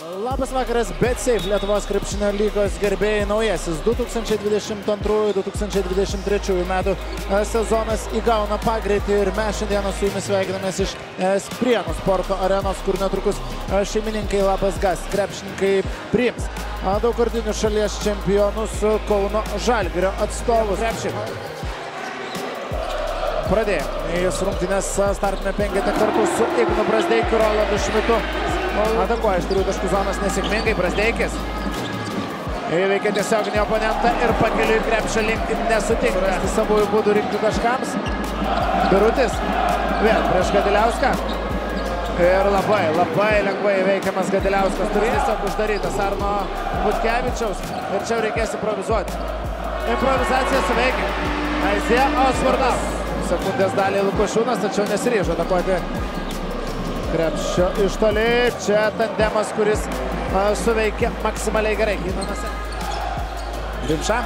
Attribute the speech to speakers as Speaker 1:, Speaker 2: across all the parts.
Speaker 1: Labas vakaras, BetSafe Lietuvos krepšinio lygos gerbėjai, naujasis 2022-2023 metų sezonas įgauna pagreitį ir mes šiandieną su jumis sveikinamės iš Prienų sporto arenos, kur netrukus šeimininkai Labas Gas krepšininkai priims daugkartinius šalies čempionus Kauno Žalgirio atstovus. Pradėjo jis rungtynės startinę penketą kartu su Ignu Brazdeikiu, Rolandu Šmitu. Atakuoja iš 3 taškų zonos nesėkmingai Brazdeikis. Įveikia tiesioginį oponentą ir pakeliui krepšio link nesutinka rasti savųjų būdų rinkti taškams. Birutis vėl prieš Gadiliauską. Ir labai lengvai įveikiamas Gadiliauskas. Turi tiesiog uždarytas Arno Butkevičiaus. Ir čia reikės improvizuoti. Improvizacija suveikia. Aizė Osvardas. Sekundės dalį Lukošiūnas, tačiau nesiryžo atakuoti krepšio iš toli. Čia tandemas, kuris suveikia maksimaliai gerai. Rimša.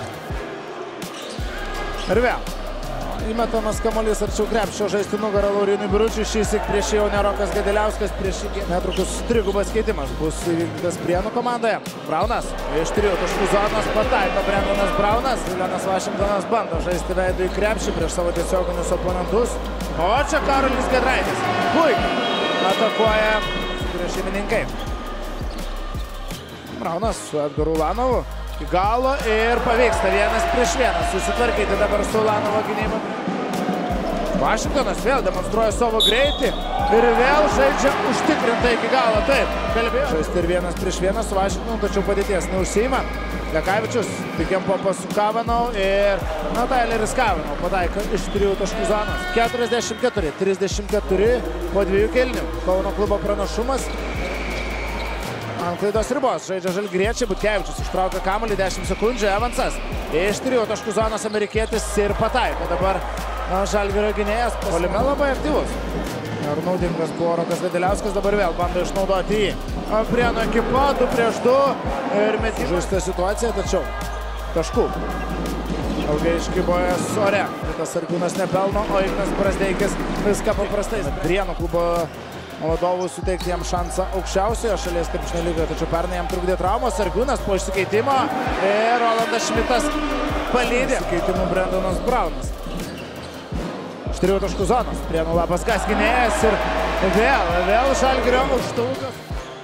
Speaker 1: Ir vėl. Įmetamas kamuolys arčiau krepšio žaisti nugarą Laurinui Biručiui. Šįsyk prieš jau ne Rokas Gadiliauskas. Prieš netrukus trigubas keitimas bus įvykdytas Prienų komandoje. Braunas iš 3 taškų zonos pataiko Brendonas Braunas. Viljanas Vašingtonas bando žaisti veidu į krepšį prieš savo tiesioginius oponentus. O čia Karolis Giedraitis. Puikiai atakuoja prieš šeimininkai. Braunas su Edgaru Ulanovu. Į galo ir pavyksta 1-1 susitvarkyti dabar su Ulanovo gynyba. Vašingtonas vėl demonstruoja savo greitį ir vėl žaidžia užtikrintai iki galo. Taip, kalbėjo. Žaisti ir 1-1 su Vašingtonu, tačiau padėties neužsiima. Lekavičius, pikiam popą su Kavanau ir Tyleris Kavanau pataiko iš 3 taškų zonos. 44-34 po 2 kėlinių. Kauno klubo pranašumas. Ant klaidos ribos žaidžia žalgiriečiai. Butkevičius ištraukia kamuolį, 10 sekundžių. Evansas iš 3 taškų zonos amerikietis ir pataiko. Dabar Žalgirio gynėjas puolime labai aktyvus. Ir naudingas buvo Rokas Gadiliauskas, dabar vėl bando išnaudoti jį. Prienų ekipa 2-2 ir metį. Žaista situacija, tačiau taškų. Ilgai iškybojęs ore. Vitas Sarkūnas nepelno, o Ignas Brazdeikis viską paprastai. Prienų klubo vadovų suteikti jam šansą aukščiausioje šalies krepšinio lygoje, tačiau pernai jam trukdė traumos. Sarkūnas po išsikeitimo ir Rolandas Šmitas palydė. Išsikeitimų Brendonas Braunas. Iš 3 taškų zonos. Prienų Labas Gas gynėjas ir vėl Žalgirio aukštaugas.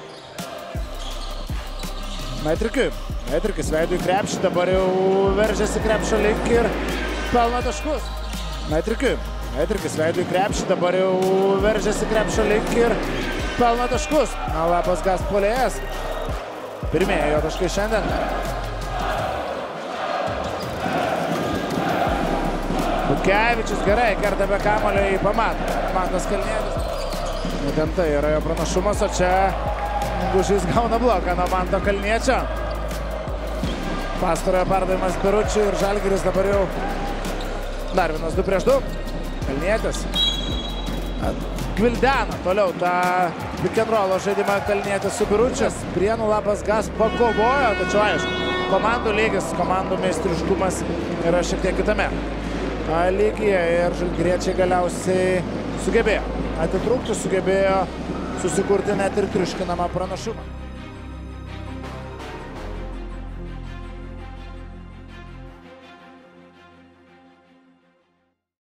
Speaker 1: Meitrikis veidu į krepšį, dabar jau veržiasi krepšio link ir pelno taškus. Meitrikis veidu į krepšį, dabar jau veržiasi krepšio link ir pelno taškus. Labas Gas puolėjas. Pirmieji jo taškai šiandien. Butkevičius gerai kerta be kamuolio į pamatą. Mantas Kalnietis. Būtent tai yra jo pranašumas, o čia Gužys gauna bloką nuo Manto Kalniečio. Pastarojo perdavimas Biručiui ir Žalgiris dabar jau dar vienas 2-2. Kalnietis gvildena toliau tą pick and roll žaidimą Kalnietis su Biručiu. Prienų Labas Gas pakovojo, tačiau aišku, komandų lygis, komandų meistriškumas yra šiek tiek kitame lygyje ir žalgiriečiai galiausiai sugebėjo atitrūkti, sugebėjo susikurti net ir triuškinamą pranašumą.